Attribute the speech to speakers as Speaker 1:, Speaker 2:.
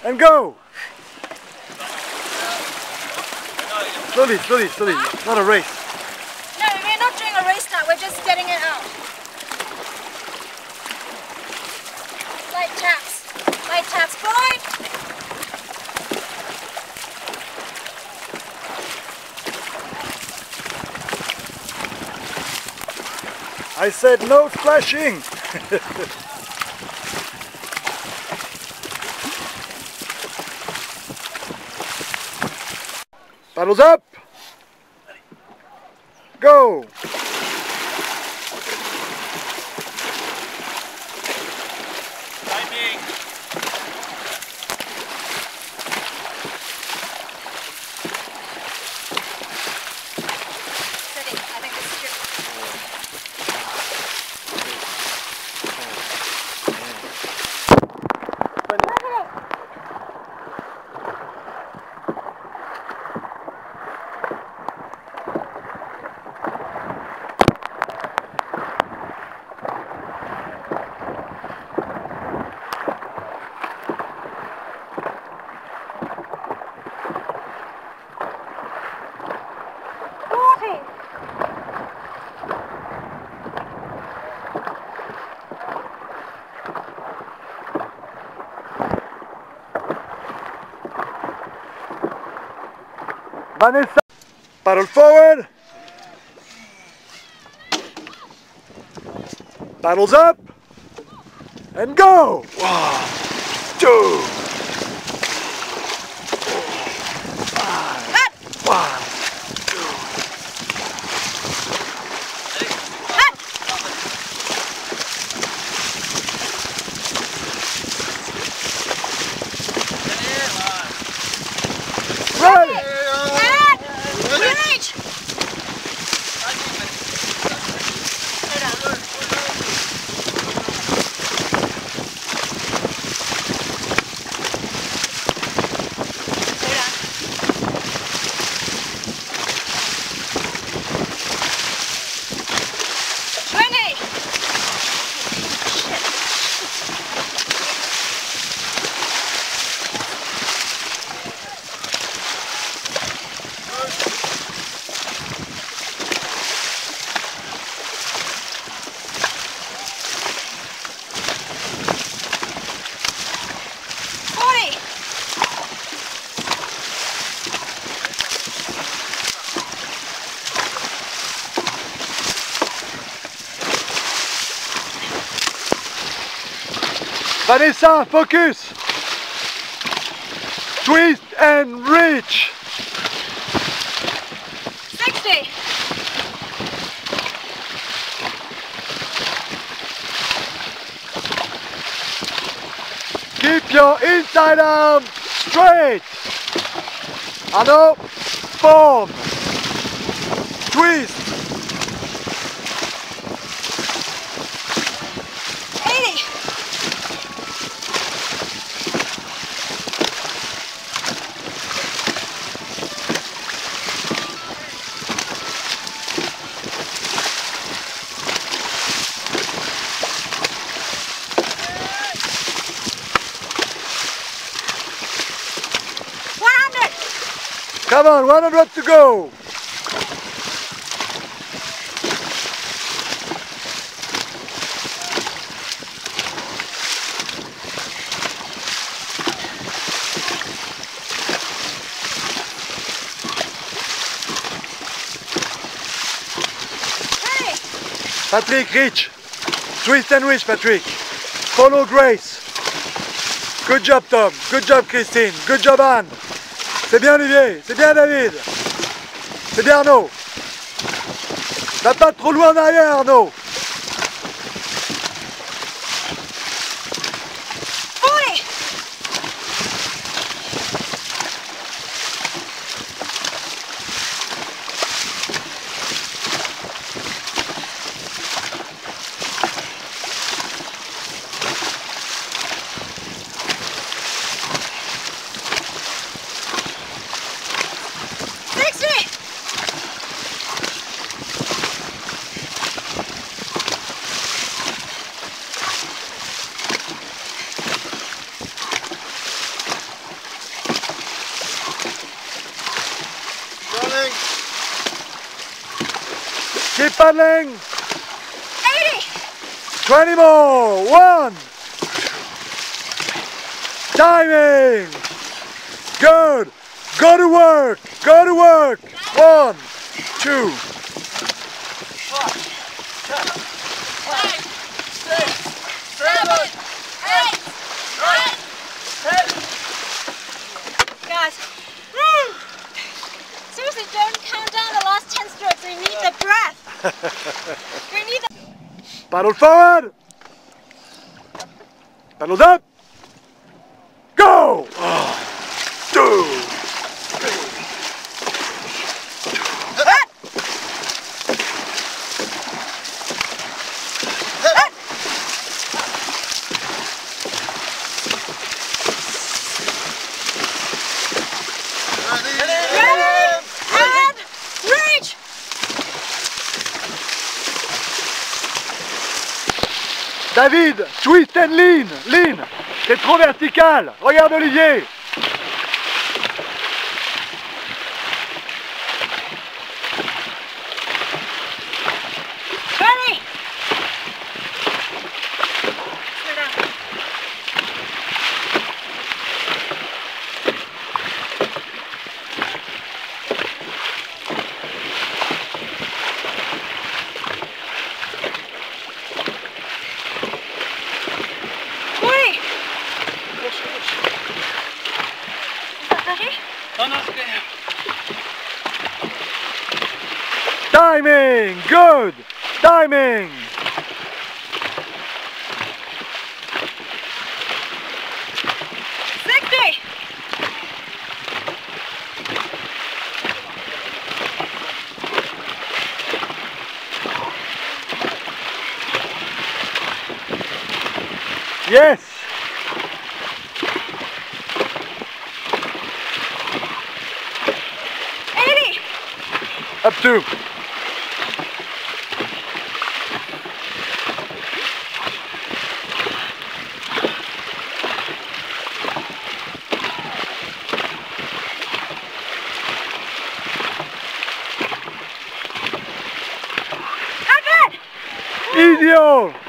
Speaker 1: And go! Slowly, slowly, slowly. It's not a race.
Speaker 2: No, we're not doing a race now. We're just getting it out. Light taps. Light taps. Boy!
Speaker 1: I said no splashing! Paddles up! Go!
Speaker 3: Timing!
Speaker 2: Steady. I think this is good.
Speaker 1: Vanessa, paddle forward, paddles up, and go! 1, 2, 5, 1, 2. Ready! Vanessa, focus! Twist and reach!
Speaker 2: 60!
Speaker 1: Keep your inside arm straight! Arnaud, form! Twist!
Speaker 2: 80!
Speaker 1: Come on, 100 to go!
Speaker 2: Hey!
Speaker 1: Patrick, reach! Twist and reach, Patrick! Follow Grace! Good job, Tom! Good job, Christine! Good job, Anne! C'est bien, Olivier! C'est bien, David! C'est bien, Arnaud! Va pas trop loin en arrière, Arnaud! paddling.
Speaker 2: 80.
Speaker 1: 20 more. 1. Timing. Good. Go to work. Go to work. 1, 2.
Speaker 2: 5, 6, 7, 8, 9, 10. Guys, seriously, don't count down the last 10 strokes. We need the breath. We need the...
Speaker 1: Paddle forward. Paddles up. Go. 2. David, twist and lean, lean. C'est trop vertical. Regarde Olivier.
Speaker 2: Ready? Slow down.
Speaker 1: Timing, good. Timing. Yes. Up 2. Ideal.